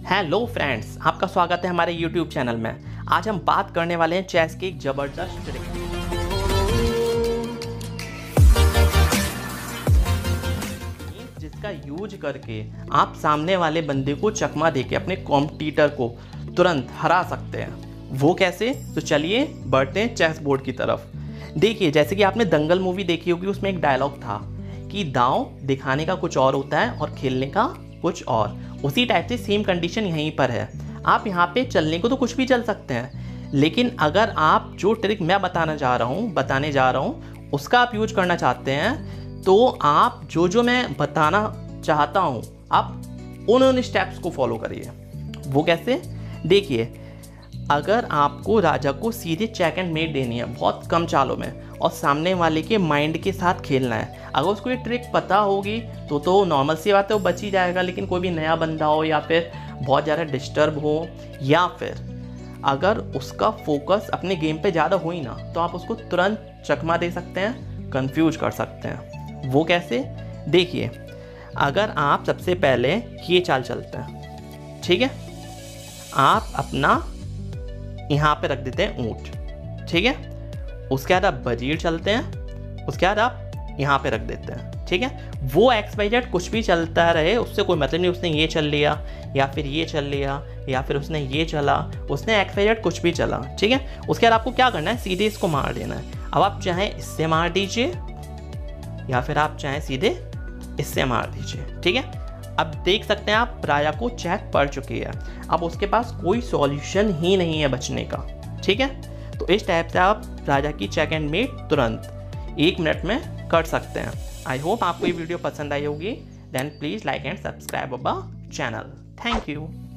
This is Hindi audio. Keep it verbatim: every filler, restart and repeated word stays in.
हेलो फ्रेंड्स, आपका स्वागत है हमारे यूट्यूब चैनल में। आज हम बात करने वाले हैं चेस की एक ज़बरदस्त ट्रिक जिसका यूज करके आप सामने वाले बंदे को चकमा देके अपने कॉम्पिटिटर को तुरंत हरा सकते हैं। वो कैसे? तो चलिए बढ़ते हैं चेस बोर्ड की तरफ। देखिए, जैसे कि आपने दंगल मूवी देखी होगी, उसमें एक डायलॉग था कि दांव दिखाने का कुछ और होता है और खेलने का कुछ और। उसी टाइप से सेम कंडीशन यहीं पर है। आप यहाँ पे चलने को तो कुछ भी चल सकते हैं, लेकिन अगर आप जो ट्रिक मैं बताना जा रहा हूँ बताने जा रहा हूँ उसका आप यूज करना चाहते हैं, तो आप जो जो मैं बताना चाहता हूँ आप उन उन स्टेप्स को फॉलो करिए। वो कैसे? देखिए, अगर आपको राजा को सीधे चेक एंड मेट देनी है बहुत कम चालों में और सामने वाले के माइंड के साथ खेलना है, अगर उसको ये ट्रिक पता होगी तो तो नॉर्मल सी बात है, वो बच ही जाएगा। लेकिन कोई भी नया बंदा हो या फिर बहुत ज़्यादा डिस्टर्ब हो या फिर अगर उसका फोकस अपने गेम पे ज़्यादा हो ही ना, तो आप उसको तुरंत चकमा दे सकते हैं, कंफ्यूज कर सकते हैं। वो कैसे? देखिए, अगर आप सबसे पहले ये चाल चलते हैं, ठीक है, आप अपना यहाँ पे रख देते हैं ऊँट, ठीक है। उसके बाद आप वजीर चलते हैं, उसके बाद आप यहाँ पे रख देते हैं, ठीक है। वो एक्स वाई जेड कुछ भी चलता रहे, उससे कोई मतलब नहीं। उसने ये चल लिया या फिर ये चल लिया या फिर उसने ये चला, उसने एक्स वाई जेड कुछ भी चला, ठीक है। उसके बाद आपको क्या करना है? सीधे इसको मार देना है। अब आप चाहें इससे मार दीजिए या फिर आप चाहें सीधे इससे मार दीजिए, ठीक है। अब देख सकते हैं आप राजा को चेक पड़ चुकी है। अब उसके पास कोई सॉल्यूशन ही नहीं है बचने का, ठीक है। तो इस टाइप से आप राजा की चेक एंड मेट तुरंत एक मिनट में कर सकते हैं। आई होप आपको ये वीडियो पसंद आई होगी। Then please like and subscribe our channel. Thank you.